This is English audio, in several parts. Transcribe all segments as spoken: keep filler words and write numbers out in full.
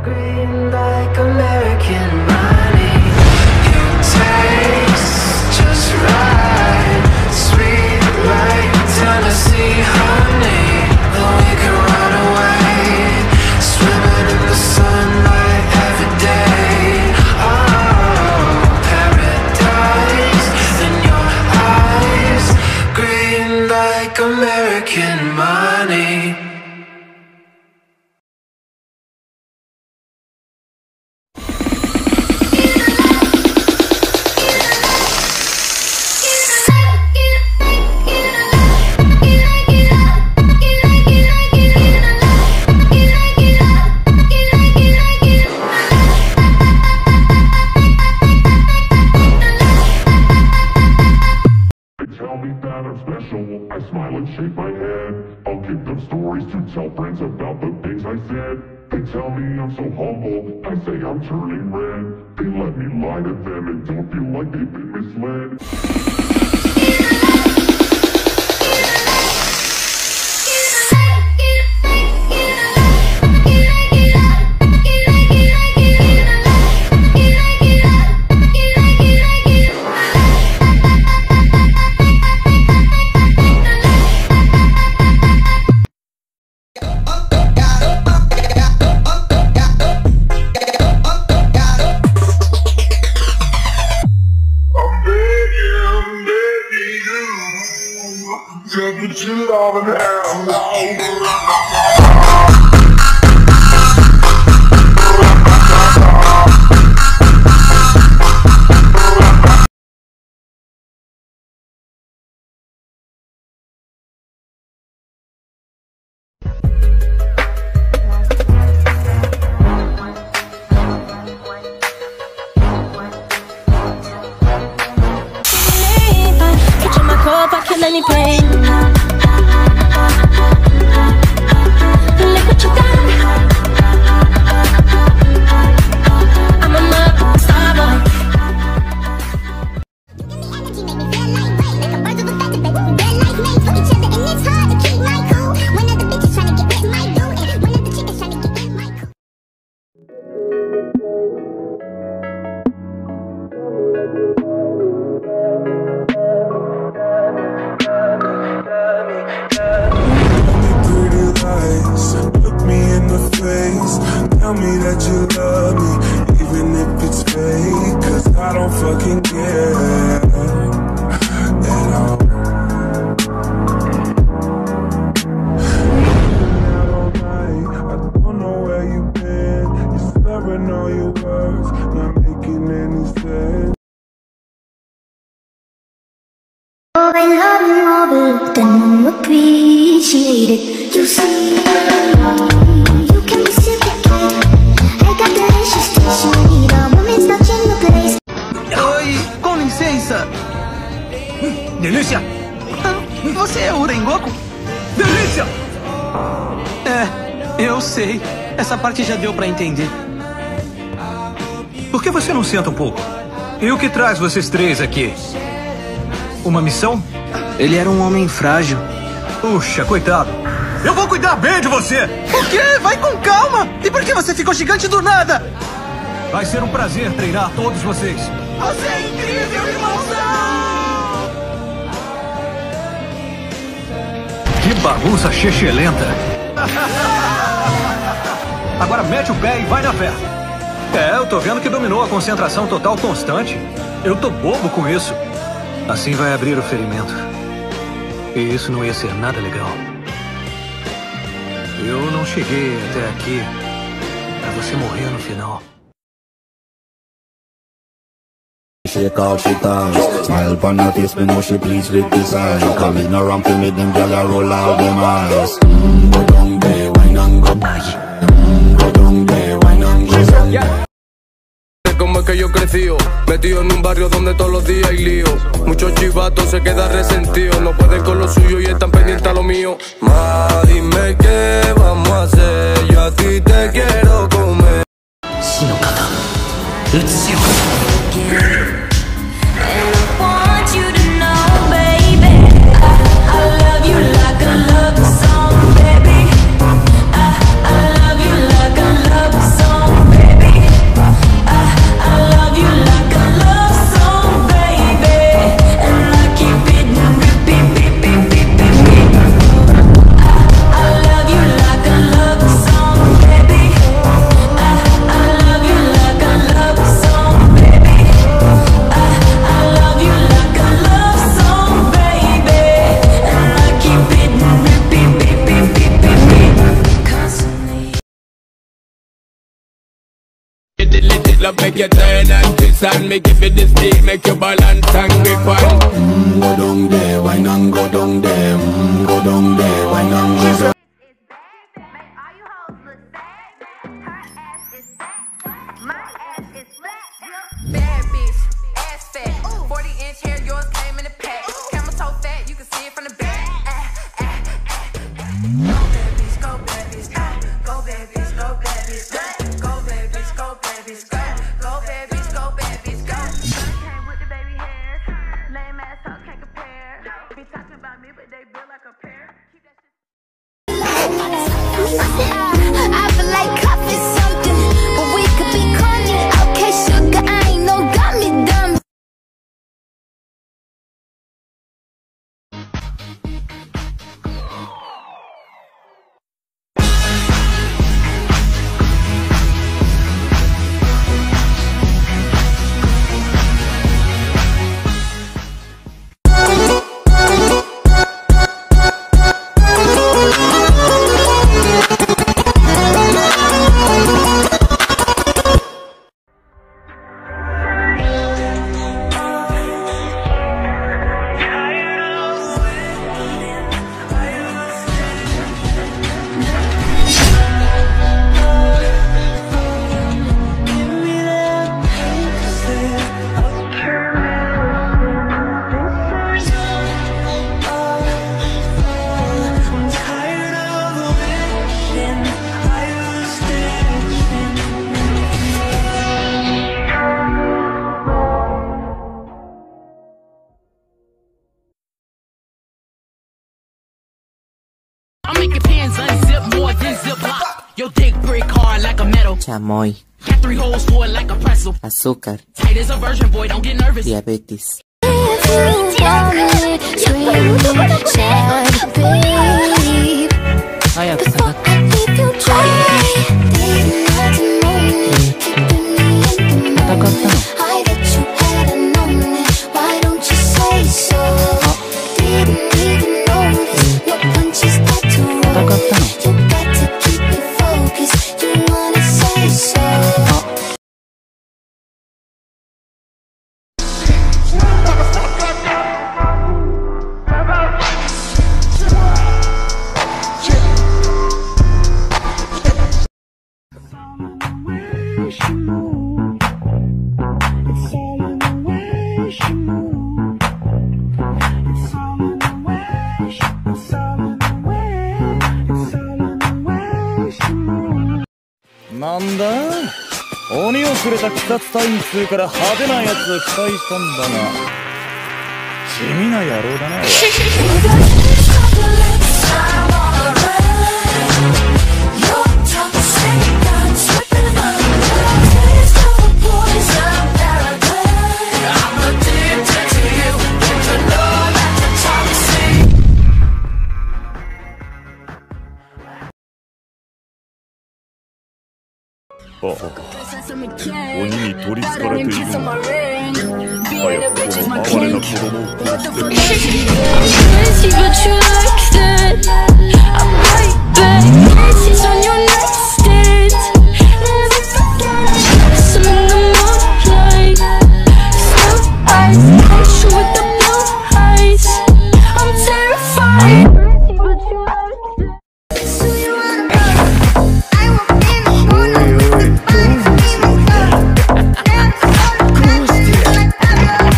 Green like American money. You taste just right, sweet like Tennessee honey. Though we can run away, swimming in the sunlight every day. Oh, paradise in your eyes. Green like American money. I smile and shake my head. I'll give them stories to tell friends about the things I said. They tell me I'm so humble, I say I'm turning red. They let me lie to them and don't feel like they've been misled. Put your love in kill any pain. Look what you done. I'm a mother star boy. Energy make me feel lightweight, like a bird of a feather, baby. We're like mates for each other, and it's hard to keep my cool. One of the bitches trying to get with my boo, and one of the chickens trying to get with my cool. Tell me that you love me, even if it's fake, cause I don't fucking care at all. All night, I don't know where you've been. You're slurring all your words, not making any sense. Oh, I love you all, but then you appreciate it. You see, you can reciprocate. I got the issues to show me the woman's not in the place. Oi, com licença. Delícia! Você é o Rengoku? Delícia! É, eu sei. Essa parte já deu pra entender. Por que você não senta um pouco? E o que traz vocês três aqui? Uma missão? Ele era um homem frágil. Puxa, coitado. Eu vou cuidar bem de você! O quê? Vai com calma! E por que você ficou gigante do nada? Vai ser um prazer treinar todos vocês. Você é incrível, irmãozão! Que bagunça chechelenta! Agora mete o pé e vai na fé. É, eu tô vendo que dominou a concentração total constante. Eu tô bobo com isso. Assim vai abrir o ferimento. E isso não ia ser nada legal. Eu não cheguei até aqui pra você morrer no final. Shake out she tongue, smile upon her face, me know she pleased with this eye. Come in around to me, them gyal a roll out them eyes. Mm, go down there, wine and go. Mm, go down there, wine and go. Como es que yo crecí, metido en un barrio donde todos los días hay lío. Muchos chivatos se quedan resentidos, no pueden con lo suyo y están pendientes a lo mío. Ma, dime qué vamos a hacer, yo a ti te quiero comer. Song, baby. I, I love you like a love song. sweet love make you turn and twist and make it for the speed, make you balance and grip on. Mm, go down there, why not go down there? Mm, go down there, why not go down? Bad bitch, ass fat, forty inch hair, yours came in a pack. Camel toe fat, you can see it from the back. Ah, ah, ah, ah. Go bad bitch, go bad bitch, ah. Go bad bitch, go bad bitch, ah. Go bad bitch, go bad bitch, go. Go bad bitch, go bad bitch, go. Came with the baby hairs, lame ass talk can't compare. Be talking about me, but they build like a pair. Keep that shit. I feel like coffee something, but we could be corny. Okay, sugar, I ain't no got me dumb. Your dick brick hard like a metal. Chamoy. Got three holes for it like a pretzel. Azúcar. Tight as a virgin boy, don't get nervous. Diabetes. Ay, なんだ鬼をくれた鬼殺隊員つうから派手なやつを期待したんだが地味な野郎だな。 ああ、鬼に取りつかれているのだ。早くこの哀れな子供を殺してくれ。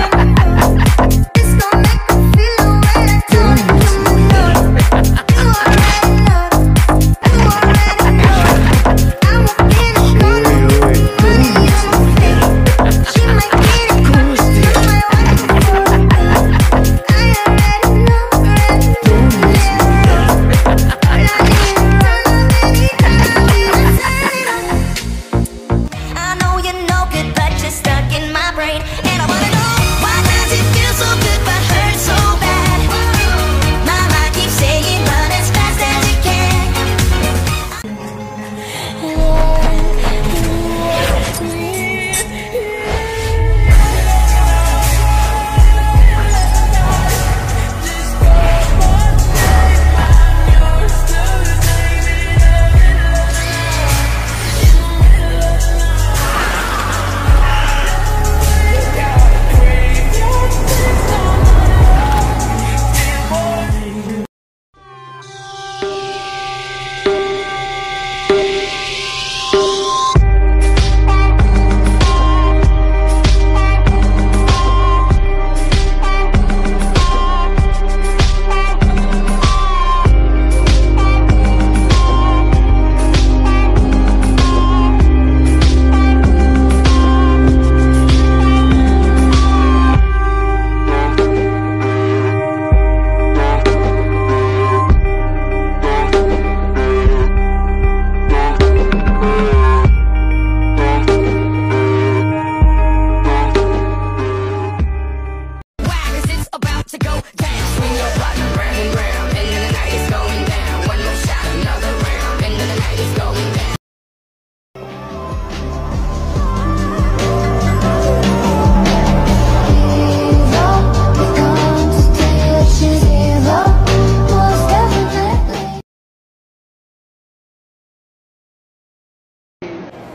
I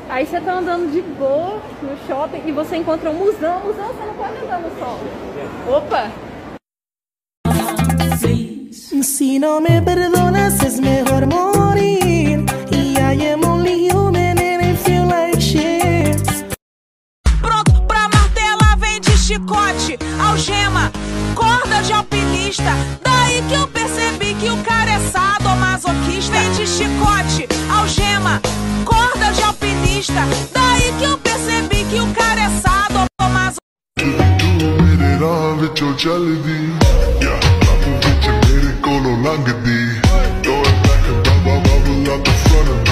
Aí você tá andando de boa no shopping e você encontra um musão. Musão você não pode andar no sol. Opa! Si no me perdonas es mejor morir. Y I am only human and I feel like shit. Pronto pra martela, vem de chicote, algema, corda de alpinista. Daí que eu percebi que o cara é sadomasoquista. Vem de chicote, algema, corda de alpinista. Daí que eu percebi que o cara é sadomasoquista. Go no longer D. Throw it back and bubble, bubble out the front of me.